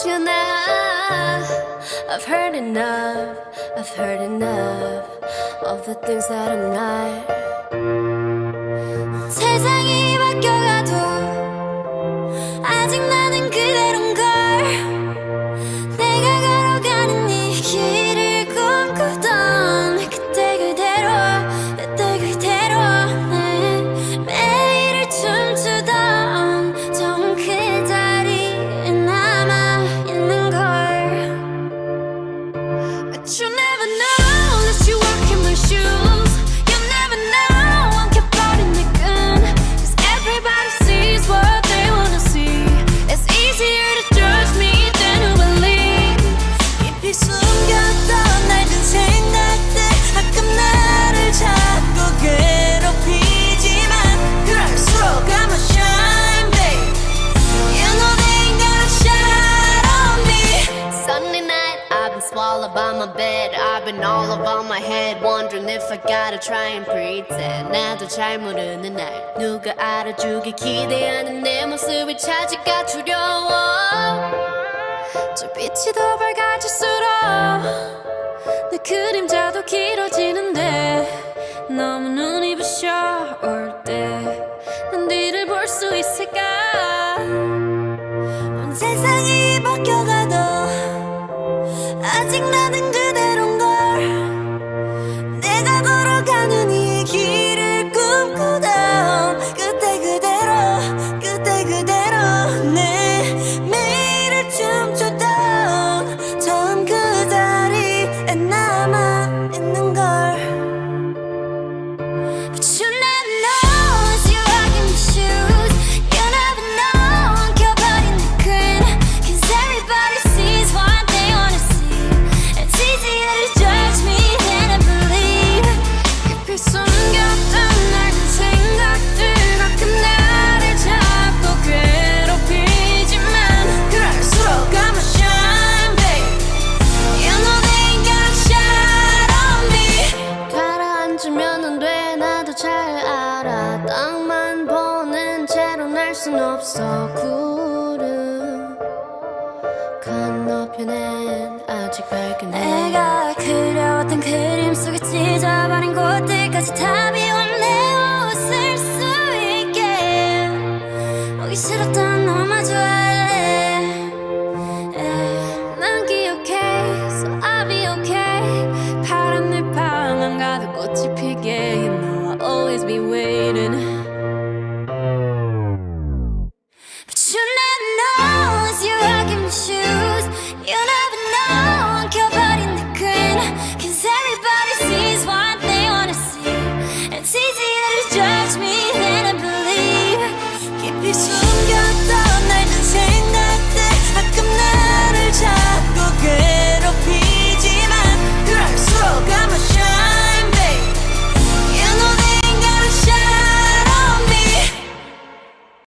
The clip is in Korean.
you now. I've heard enough, I've heard enough of the things that I'm not. 세상이 바뀌어가도 아직 나는 그대로인걸. 내가 걸어가는 이 길을 꿈꾸던 그때 그대로 내 매일을 춤추던 정 그 자리에 남아있는걸. But you never know unless you walk in my shoes. You never know I'm 켜버린 내 끈. Cause everybody sees what they wanna see. It's easier to judge me than to believe. 깊이 숨겼던 낡은 생각들 가끔 나를 자꾸 괴롭히지만 그럴수록 I'ma shine, babe. You know they ain't gonna shine on me. Sunday night, I've been swallowed by my bed. I've been all over my head, wondering if I gotta try and pretend. 나도 잘 모르는 날 누가 알아주길 기대하는 내 모습을 찾기가 두려워. 저 빛이 더 밝아질수록 내 그림자도 길어지는데 너무 눈이 부셔 올 때 난 뒤를 볼 수 있을까. 세상이 바뀌어가도 아직 나는 그대로인걸. 내가 걸어가는 이 길을 꿈꾸던 그때 그대로 내 매일을 춤추던 처음 그 자리에 남아있는걸. But you never know as you walk in my shoes. You never know I'm 켜버린 내 끈. Cause everybody sees what they wanna see. It's easier to judge me than to believe. 깊이 숨겼던 낡은 생각들 가끔 나를 자꾸 괴롭히지만 그럴수록 I'ma shine, babe. You know they ain't gonna shine on me. 가라앉으면 안 돼, 나도 잘 알아. 땅만 보는 채로 날 순 없어. 구름 건너편엔 아직 밝은 해. 내가 그려왔던 그림 속에 찢어버린 곳들까지 다 비워 내 옷을 수 있게. 보기 싫었던 너만 좋아할래. 난 기억해, so I'll be okay. 파란 늘 방안 가득 꽃이 피게. You know I'll always be waiting.